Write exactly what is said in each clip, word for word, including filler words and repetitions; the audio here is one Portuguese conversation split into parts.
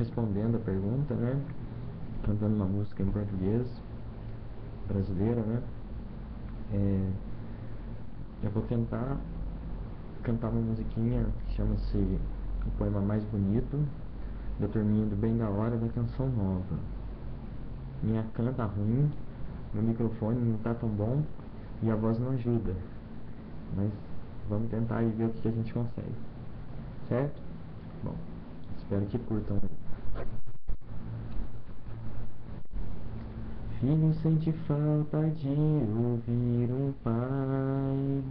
respondendo a pergunta, né? Cantando uma música em português brasileira, né? É, eu vou tentar cantar uma musiquinha que chama-se O Poema Mais Bonito, da turminha do Bem da Hora da Canção Nova. Minha canta tá ruim, meu microfone não tá tão bom e a voz não ajuda, mas vamos tentar e ver o que a gente consegue, certo? Bom, espero que curtam. Filho sente falta de ouvir um pai.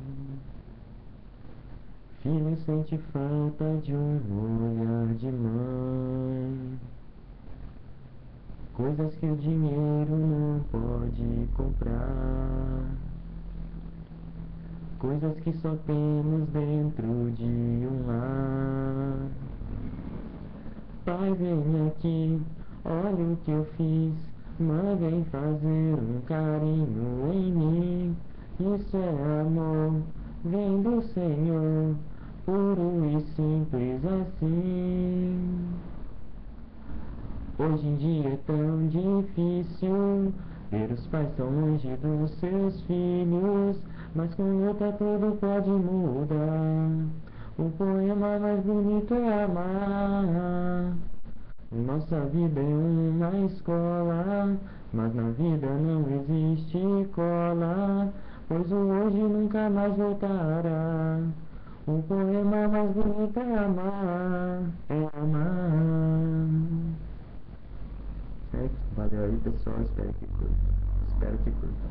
Filho sente falta de um olhar de mãe. Coisas que o dinheiro não pode comprar. Coisas que só temos dentro de um lar. Pai, vem aqui, olha o que eu fiz. Mãe, vem fazer um carinho em mim. Isso é amor, vem do Senhor, puro e simples assim. Hoje em dia é tão difícil ver os pais tão longe dos seus filhos, mas com luta tudo pode mudar. O poema mais bonito é amar. Nossa vida é uma escola, mas na vida não existe cola, pois o hoje nunca mais voltará. O poema mais bonito é amar, é amar. Certo? Valeu aí, pessoal. Espero que curta. Espero que curta.